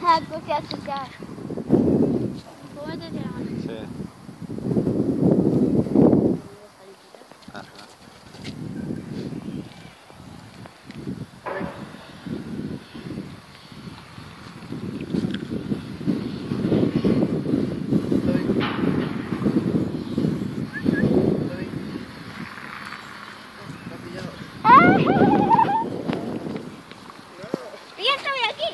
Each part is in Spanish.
algo que azucar. Cómete la mano. Sí. Ajá. Ya estoy aquí.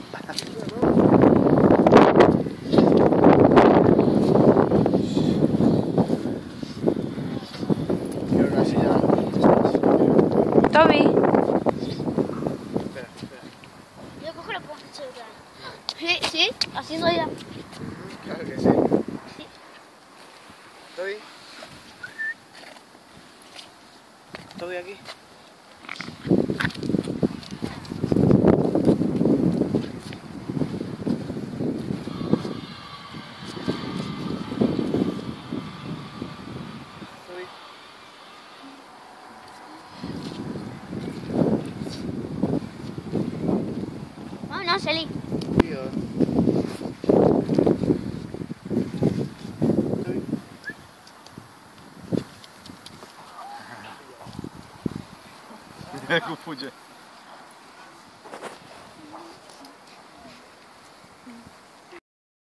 Quiero una silla. Toby. Espera, espera. Yo cojo la pompa de celular. Sí, sí, así no ya. Claro que sí. Sí. Toby. Toby aquí. Toby. No, salí. Tío. Toby. Mira cómo fuye.